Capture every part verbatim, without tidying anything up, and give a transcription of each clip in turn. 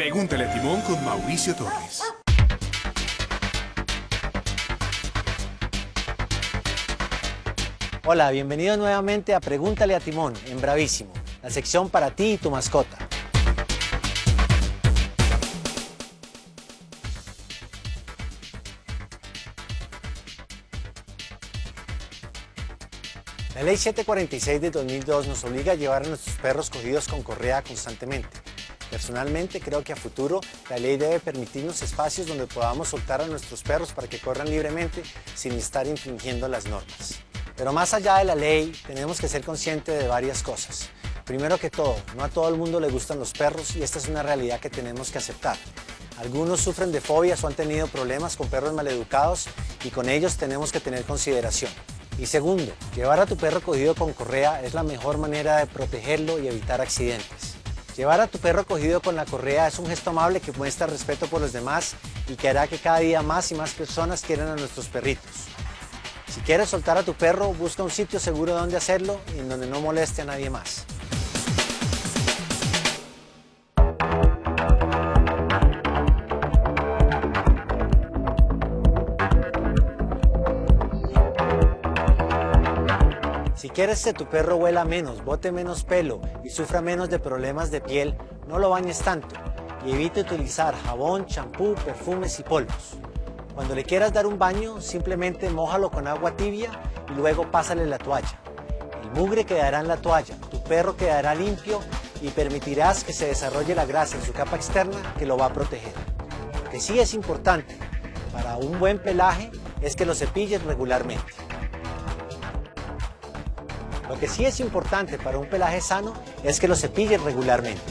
Pregúntale a Timón con Mauricio Torres. Hola, bienvenido nuevamente a Pregúntale a Timón en Bravísimo, la sección para ti y tu mascota. La ley setecientos cuarenta y seis de dos mil dos nos obliga a llevar a nuestros perros cogidos con correa constantemente. Personalmente creo que a futuro la ley debe permitirnos espacios donde podamos soltar a nuestros perros para que corran libremente sin estar infringiendo las normas. Pero más allá de la ley, tenemos que ser conscientes de varias cosas. Primero que todo, no a todo el mundo le gustan los perros y esta es una realidad que tenemos que aceptar. Algunos sufren de fobias o han tenido problemas con perros maleducados y con ellos tenemos que tener consideración. Y segundo, llevar a tu perro cogido con correa es la mejor manera de protegerlo y evitar accidentes. Llevar a tu perro cogido con la correa es un gesto amable que muestra respeto por los demás y que hará que cada día más y más personas quieran a nuestros perritos. Si quieres soltar a tu perro, busca un sitio seguro donde hacerlo y en donde no moleste a nadie más. Si quieres que tu perro huela menos, bote menos pelo y sufra menos de problemas de piel, no lo bañes tanto y evite utilizar jabón, champú, perfumes y polvos. Cuando le quieras dar un baño, simplemente mójalo con agua tibia y luego pásale la toalla. El mugre quedará en la toalla, tu perro quedará limpio y permitirás que se desarrolle la grasa en su capa externa que lo va a proteger. Lo que sí es importante para un buen pelaje es que lo cepilles regularmente. Lo que sí es importante para un pelaje sano es que lo cepilles regularmente.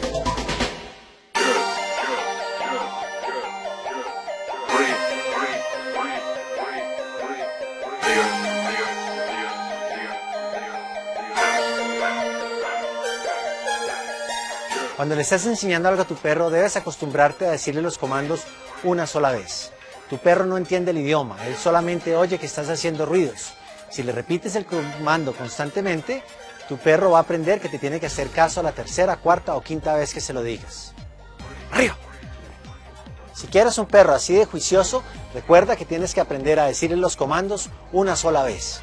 Cuando le estás enseñando algo a tu perro, debes acostumbrarte a decirle los comandos una sola vez. Tu perro no entiende el idioma, él solamente oye que estás haciendo ruidos. Si le repites el comando constantemente, tu perro va a aprender que te tiene que hacer caso a la tercera, cuarta o quinta vez que se lo digas. ¡Arriba! Si quieres un perro así de juicioso, recuerda que tienes que aprender a decirle los comandos una sola vez.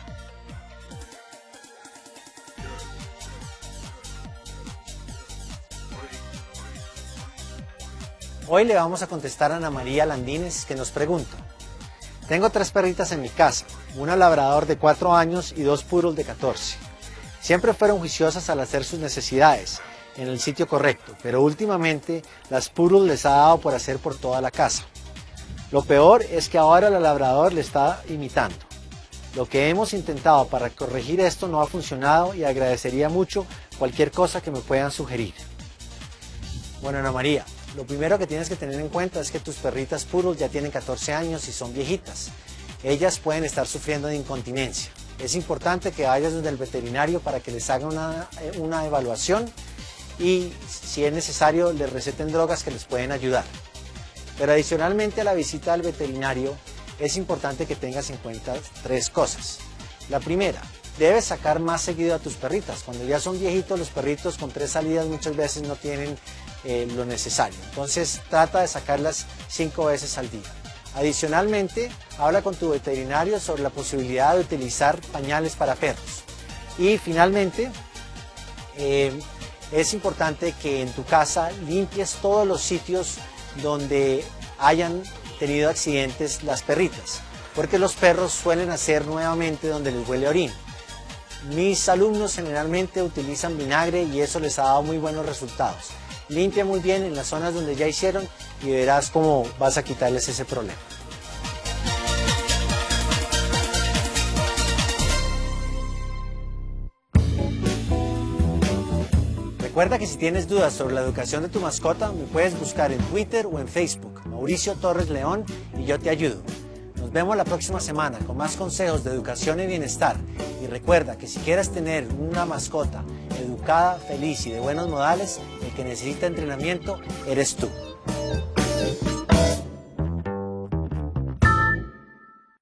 Hoy le vamos a contestar a Ana María Landines, que nos pregunta: tengo tres perritas en mi casa, una labrador de cuatro años y dos poodle de catorce. Siempre fueron juiciosas al hacer sus necesidades en el sitio correcto, pero últimamente las poodle les ha dado por hacer por toda la casa. Lo peor es que ahora la labrador le está imitando. Lo que hemos intentado para corregir esto no ha funcionado y agradecería mucho cualquier cosa que me puedan sugerir. Bueno, Ana María, lo primero que tienes que tener en cuenta es que tus perritas poodle ya tienen catorce años y son viejitas. Ellas pueden estar sufriendo de incontinencia. Es importante que vayas donde el veterinario para que les haga una, una evaluación y, si es necesario, les receten drogas que les pueden ayudar. Pero adicionalmente a la visita al veterinario, es importante que tengas en cuenta tres cosas. La primera, debes sacar más seguido a tus perritas. Cuando ya son viejitos, los perritos con tres salidas muchas veces no tienen eh, lo necesario. Entonces trata de sacarlas cinco veces al día. Adicionalmente, habla con tu veterinario sobre la posibilidad de utilizar pañales para perros. Y finalmente, eh, es importante que en tu casa limpies todos los sitios donde hayan tenido accidentes las perritas, porque los perros suelen hacer nuevamente donde les huele a orina. Mis alumnos generalmente utilizan vinagre y eso les ha dado muy buenos resultados. Limpia muy bien en las zonas donde ya hicieron y verás cómo vas a quitarles ese problema. Recuerda que si tienes dudas sobre la educación de tu mascota, me puedes buscar en Twitter o en Facebook, Mauricio Torres León, y yo te ayudo. Nos vemos la próxima semana con más consejos de educación y bienestar. Y recuerda que si quieres tener una mascota educada, feliz y de buenos modales, el que necesita entrenamiento eres tú.